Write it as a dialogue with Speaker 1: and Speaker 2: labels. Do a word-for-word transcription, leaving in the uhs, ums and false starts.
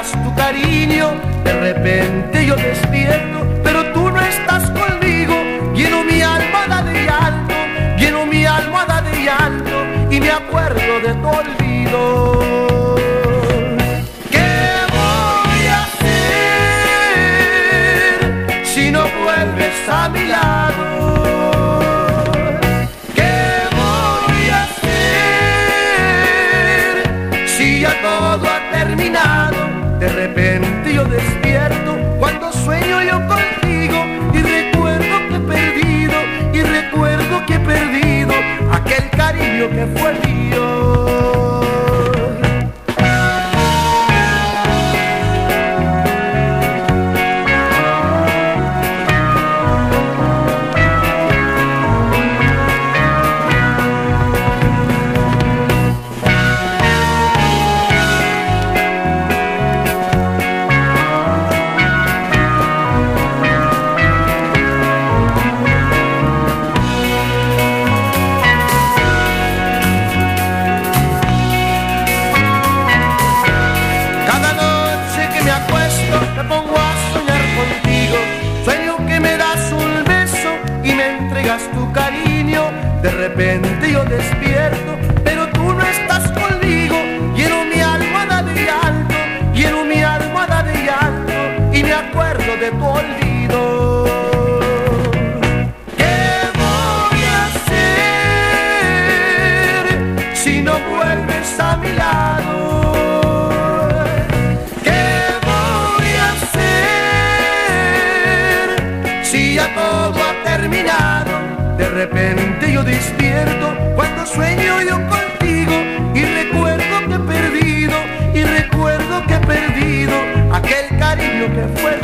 Speaker 1: entregas tu cariño. De repente yo despierto, pero tú no estás conmigo. Lleno mi almohada de llanto, lleno mi almohada de llanto, y me acuerdo de tu olvido. ¿Qué voy a hacer si no vuelves a mi lado? Todo ha terminado. De repente yo despierto cuando sueño yo contigo, y recuerdo que he perdido, y recuerdo que he perdido aquel cariño que fue mío. Me pongo a soñar contigo, sueño que me das un beso y me entregas tu cariño. De repente yo despierto, pero tú no estás conmigo. Lleno mi almohada de llanto, lleno mi almohada de llanto, y me acuerdo de tu olvido. ¿Qué voy a hacer si no vuelves a mi lado? Si ya todo ha terminado. De repente yo despierto cuando sueño yo contigo, y recuerdo que he perdido, y recuerdo que he perdido aquel cariño que fue